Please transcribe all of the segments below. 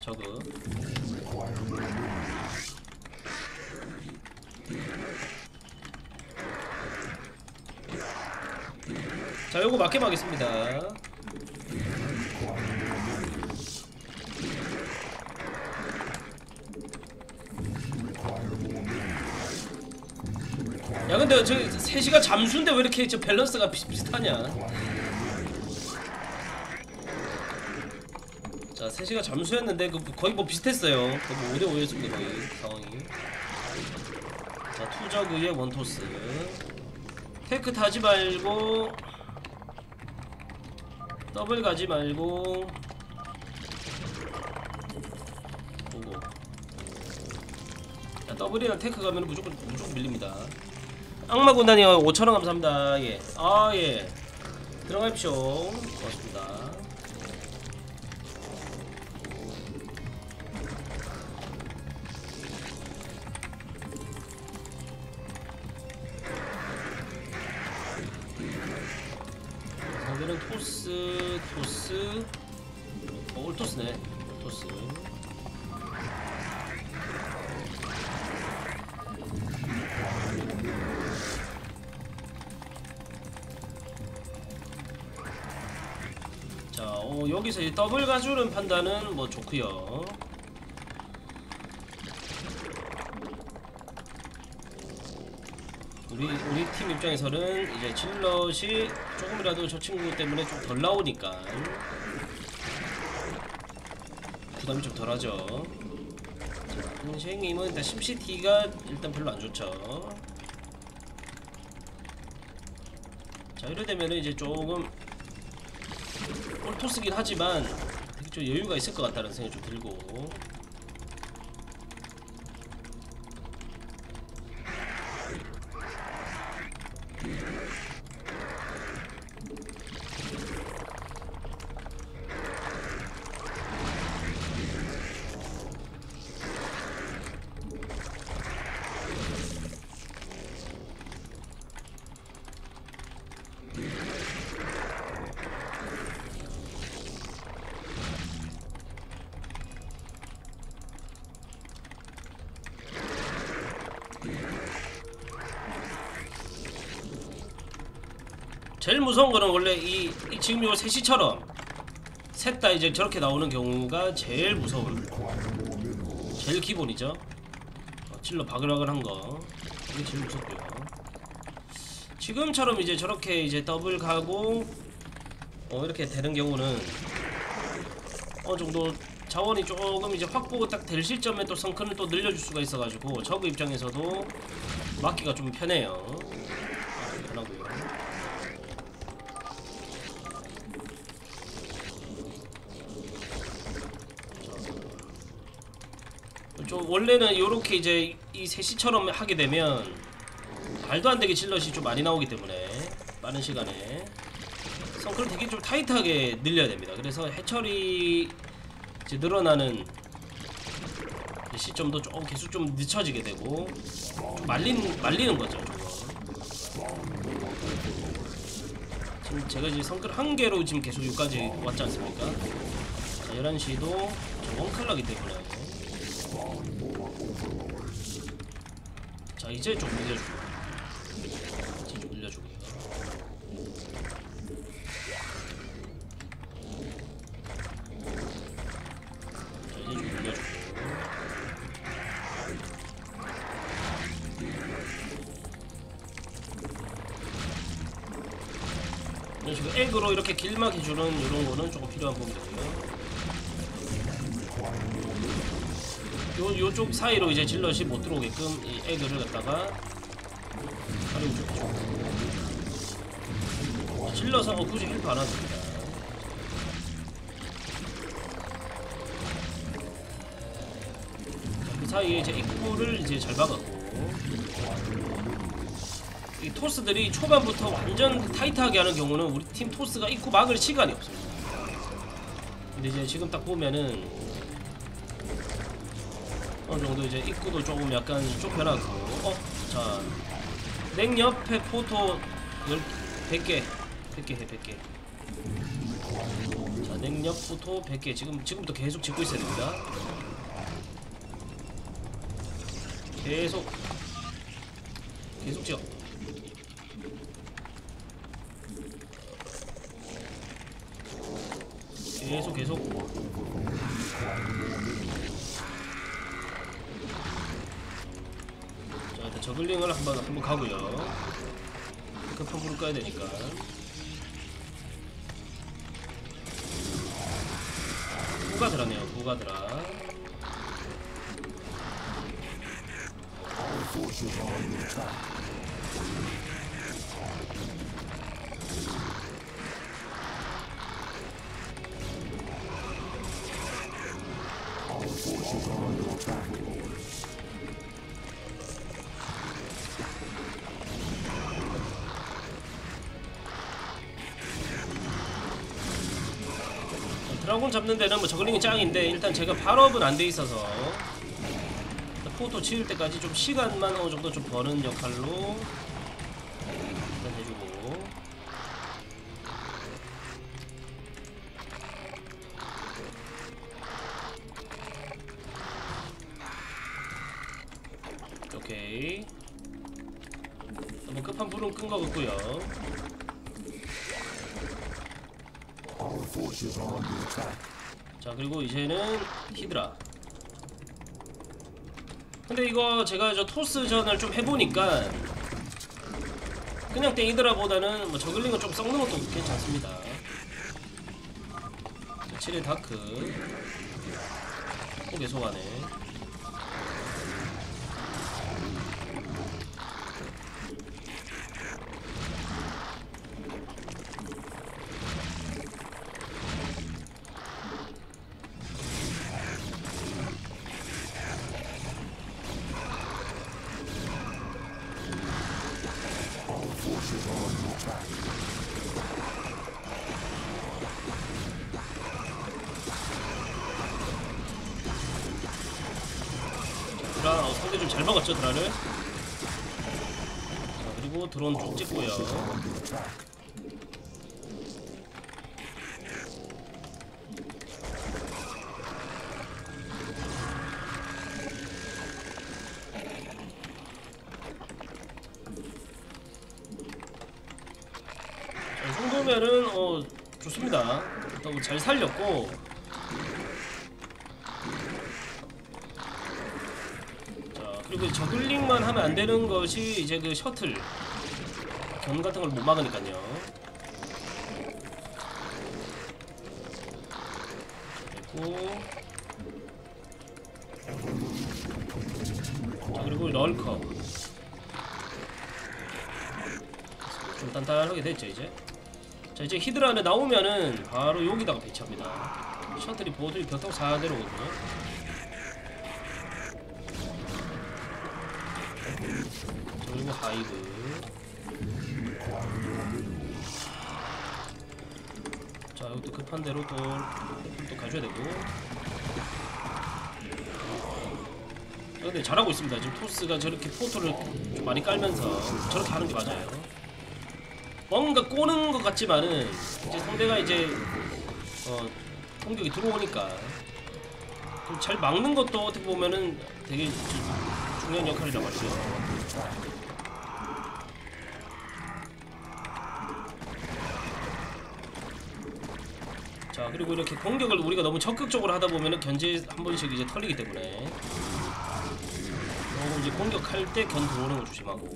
저그. 자, 요거 맞게 막겠습니다. 야, 근데 저 3시가 잠수인데 왜 이렇게 저 밸런스가 비슷하냐? 자, 3시가 잠수였는데 거의 뭐 비슷했어요. 거의 뭐 5대5였습니다 거의 상황이. 자, 투저그의 원토스. 테크 타지 말고 더블 가지 말고 보고. 자, 더블이랑 테크 가면 무조건 밀립니다. 악마 군단이요 5,000원 감사합니다. 예. 아, 예. 들어가십시오. 고맙습니다. 상대는 토스. 올토스네. 올토스. 자, 여기서 이 더블 가주는 판단은 뭐 좋고요. 우리 팀 입장에서는 이제 질럿이 조금이라도 저 친구 때문에 좀 덜 나오니까 부담이 좀 덜하죠. 샤이님은 일단 심시티가 일단 별로 안 좋죠. 자, 이러되면은 이제 조금 꼴토스긴 하지만 되게 좀 여유가 있을 것 같다는 생각이 좀 들고. 제일 무서운 거는 원래 이 지금 요 3시처럼 셋 다 이제 저렇게 나오는 경우가 제일 무서운, 제일 기본이죠. 찔러 바글바글한 거, 이게 제일 무섭고요. 지금처럼 이제 저렇게 이제 더블 가고 이렇게 되는 경우는 어느 정도 자원이 조금 이제 확보가 딱 될 시점에 또 성큰을 또 늘려줄 수가 있어가지고 저그 입장에서도 막기가 좀 편해요. 편하고요. 좀 원래는 요렇게 이제 이 3시처럼 하게 되면 말도 안 되게 질럿이 좀 많이 나오기 때문에 빠른 시간에 성클을 되게 좀 타이트하게 늘려야 됩니다. 그래서 해처리 이제 늘어나는 시점도 좀 계속 좀 늦춰지게 되고 좀 말리는 거죠. 지금 제가 이제 성클 1개로 지금 계속 여기까지 왔지 않습니까? 자, 11시도 원클라기 때문에. 자, 이제 좀 늘려주고. 이제 좀 늘려주고요. 자, 이제 좀 늘려주고. 이런 식으로 액으로 이렇게 길막 해주는 이런 거는 조금 필요한 부분이고요. 요쪽 사이로 이제 질럿이 못 들어오게끔 이 에그를 갖다가 활용해주죠. 질럿은 굳이 헬프 안 합니다. 그 사이에 이제 입구를 이제 잘 박았고, 이 토스들이 초반부터 완전 타이트하게 하는 경우는 우리 팀 토스가 입구 막을 시간이 없습니다. 근데 이제 지금 딱 보면은 어느 정도 이제 입구도 조금 약간 좁혀놨고, 자, 냉 옆에 포토 100개 해, 100개. 자, 냉력부터 100개 지금부터 계속 짓고 있어야 됩니다. 계속 지어. 계속. 자, 일단 저글링을 한번 가고요. 급한 불을 꺼야 되니까. 구가드라네요. 구가드라. 드라곤 잡는 데는 뭐 저글링이 짱인데 일단 제가 발업은 안 돼 있어서 포토 치울 때까지 좀 시간만 어느 정도 좀 버는 역할로 일단 해주고. 오케이. 뭐 급한 불은 끈 거 같고요. 자, 그리고 이제는 히드라. 근데 이거 제가 저 토스전을 좀 해보니까 그냥 땡이드라보다는 뭐 저글링은 좀 썩는 것도 괜찮습니다. 자, 7의 다크 또 계속하네. 드라, 상대 좀 잘 막았죠, 드라를. 자, 그리고 드론 쭉 찍고요. 자, 이 정도면은 좋습니다. 일단 잘 살렸고. 그리고 저글링만 하면 안 되는 것이 이제 그 셔틀 견 같은 걸 못 막으니까요. 됐고. 자, 그리고 럴커 좀 단단하게 됐죠 이제. 자, 이제 히드라는 나오면은 바로 여기다가 배치합니다. 셔틀이 보드리 벽타고 4대로거든요. 그리고 하이브. 자, 이것도 급한 대로 또 가져야 되고. 근데 잘하고 있습니다. 지금 토스가 저렇게 포토를 좀 많이 깔면서 저렇게 하는 게 맞아요. 뭔가 꼬는 것 같지만은 이제 상대가 이제 공격이 들어오니까 좀 잘 막는 것도 어떻게 보면은 되게 중요한 역할이라고 하죠. 자, 그리고 이렇게 공격을 우리가 너무 적극적으로 하다 보면은 견제 한 번씩 이제 털리기 때문에 이제 공격할 때 견 들어오는 걸 조심하고.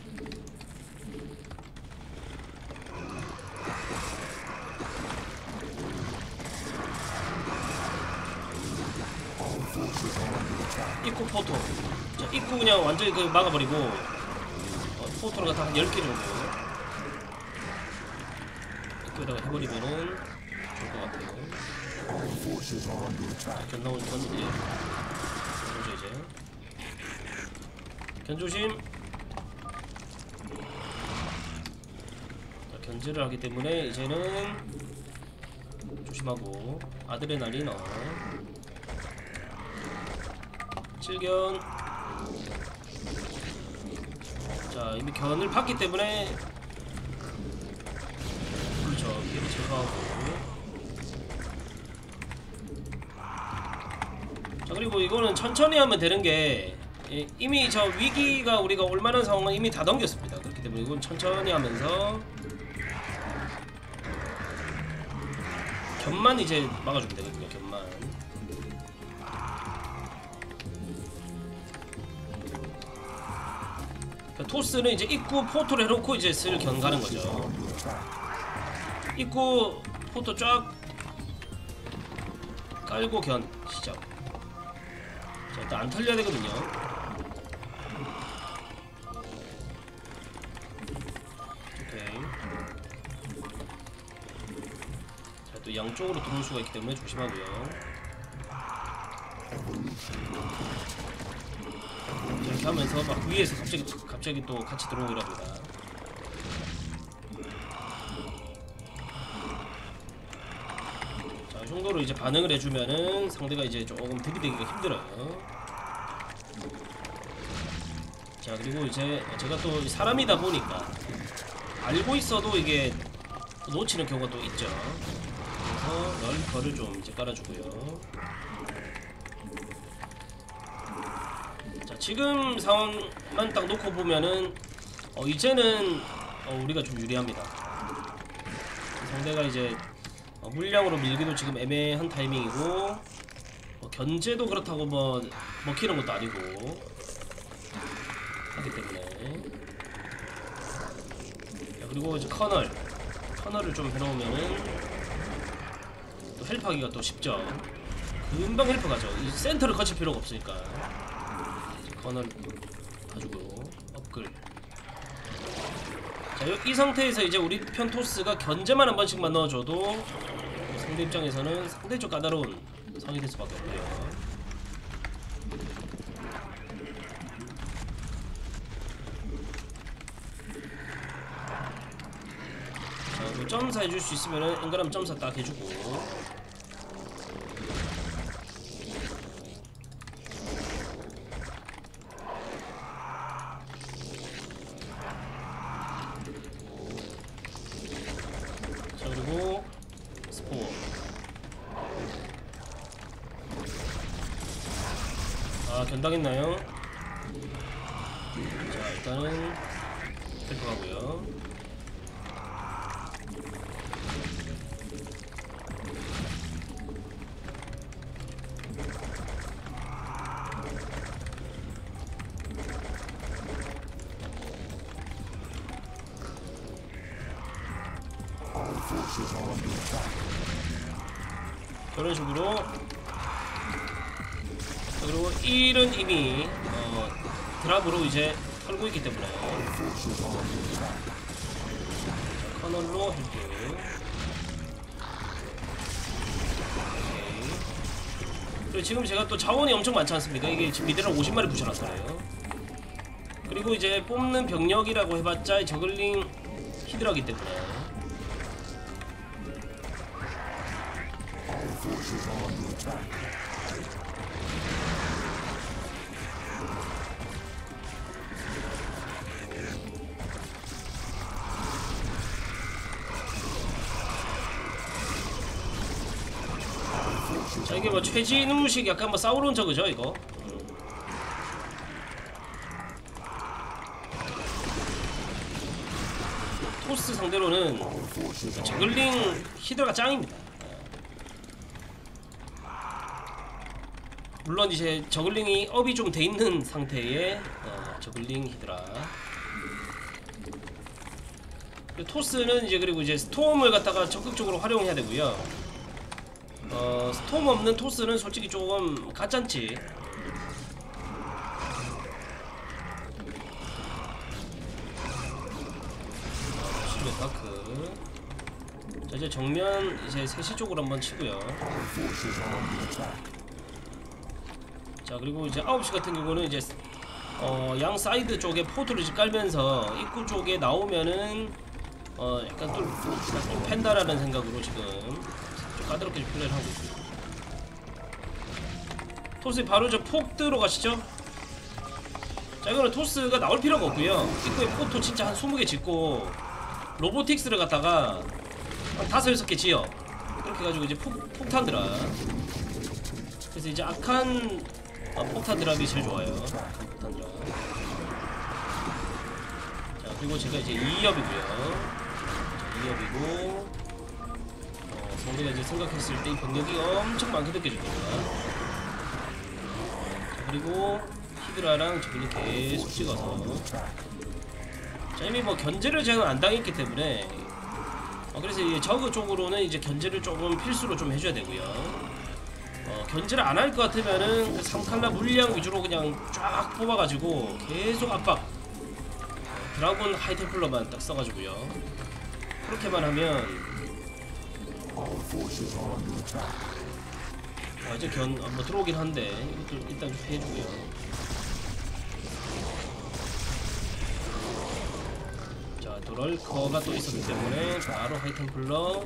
입구 포토. 자, 입구 그냥 완전히 그 막아버리고 포토를 갖다 한 10개 정도 입구에다가 해버리면은 좋을 것 같아요. 견 나올 건 이제 견조심. 자, 견제를 하기 때문에 이제는 조심하고. 아드레날린 7견. 자, 이미 견을 봤기 때문에 그렇죠, 피해를 제거하고. 자, 그리고 이거는 천천히 하면 되는 게 이미 저 위기가 우리가 올만한 상황은 이미 다 넘겼습니다. 그렇기 때문에 이건 천천히 하면서 곁만 이제 막아주면 되거든요. 곁만. 토스는 이제 입구 포토를 해놓고 이제 슬 견 가는 거죠. 입구 포토 쫙 깔고 견 시작. 자, 일단 안 털려야 되거든요. 오케이. 자, 또 양쪽으로 들어올 수가 있기 때문에 조심하고요. 이렇게 하면서 막 위에서 갑자기 또 같이 들어오고 이럽니다. 자, 이 정도로 이제 반응을 해주면은 상대가 이제 조금 들이대기가 힘들어요. 자, 그리고 이제 제가 또 사람이다 보니까 알고 있어도 이게 놓치는 경우가 또 있죠. 그래서 널커를 좀 이제 깔아주고요. 지금 상황만 딱 놓고 보면은 이제는 우리가 좀 유리합니다. 상대가 이제 물량으로 밀기도 지금 애매한 타이밍이고 견제도 그렇다고 뭐 먹히는 것도 아니고 하기 때문에. 자, 그리고 이제 커널을 좀 해놓으면은 또 헬프하기가 또 쉽죠. 금방 헬프 가죠. 이 센터를 거칠 필요가 없으니까. 커널 가지고 업글. 자, 이 상태에서 이제 우리 편 토스가 견제만 한 번씩만 넣어줘도 상대 입장에서는 상당히 좀 까다로운 상황이 될 수밖에 없고요. 자, 뭐 점사 해줄 수 있으면은 엔간하면 점사 딱 해주고. 견당했나요? 자, 일단은 헬프하고요. 그런 식으로. 그리고 1은 이미 드랍으로 이제 털고 있기 때문에. 자, 커널로 헬프. 그리고 지금 제가 또 자원이 엄청 많지 않습니까? 이게 지금 미드를 50마리 붙여놨어요. 그리고 이제 뽑는 병력이라고 해봤자 저글링 히드라기 때문에. 자, 이게 뭐 최진우식 약간 뭐 싸우러 온 저그죠 이거. 토스 상대로는 저글링 히드라가 짱입니다. 물론 이제 저글링이 업이 좀 돼 있는 상태의 저글링 히드라. 토스는 이제 그리고 이제 스톰을 갖다가 적극적으로 활용해야 되고요. 스톰 없는 토스는 솔직히 조금 가짠지. 다크. 자, 이제 정면 이제 3시 쪽으로 한번 치고요. 자, 그리고 이제 9시 같은 경우는 이제 양 사이드 쪽에 포트를 깔면서 입구 쪽에 나오면은 약간 좀 팬다라는 생각으로 지금 좀 까다롭게 플레이를 하고 있습니다. 토스 바로 저 폭 들어가시죠. 자, 이거는 토스가 나올 필요가 없고요. 입구에 포토 진짜 한 20개 짓고 로보틱스를 갖다가 한 5, 6개 지어. 그렇게 해가지고 이제 폭탄들아 그래서 이제 악한 폭탄 드랍이 제일 좋아요. 악한 폭탄 드랍. 자, 그리고 제가 이제 2업이고요. 2업이고 상대가 이제 생각했을 때 이 병력이 엄청 많게 느껴질 겁니다. 자, 그리고 히드라랑 저글링 계속 찍어서, 자, 이미 뭐 견제를 제가 안 당했기 때문에 그래서 이 저그 쪽으로는 이제 견제를 조금 필수로 좀 해줘야 되고요. 견제를 안 할 것 같으면은 그 3칼라 물량 위주로 그냥 쫙 뽑아가지고 계속 압박, 드라군 하이템플러만 딱 써가지고요. 그렇게만 하면 이제 뭐 들어오긴 한데 이것도 일단 좀 해주고요. 자, 또 럴커가 또 있었기 때문에 바로 하이템플러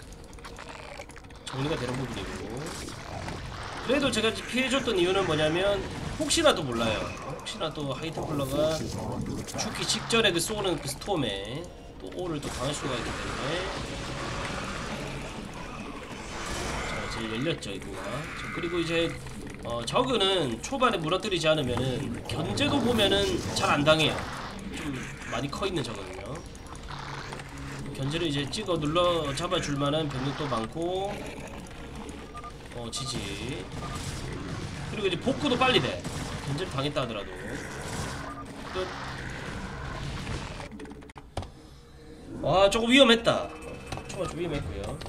정리가 되는 부분이고, 그래도 제가 피해줬던 이유는 뭐냐면 혹시나 또 몰라요. 혹시나 또 하이템플러가 죽기 직전에 그 쏘는 그 스톰에 또 오를 또 당할 수가 있기 때문에. 자, 이제 열렸죠 이거가. 자, 그리고 이제 저그는 초반에 무너뜨리지 않으면은 견제도 보면은 잘 안 당해요. 좀 많이 커 있는 저거든요. 견제를 이제 찍어 눌러 잡아줄 만한 병력도 많고, 지지. 그리고 이제 복구도 빨리 돼. 견제를 당했다 하더라도. 끝. 와, 조금 위험했다. 초반 좀 위험했고요.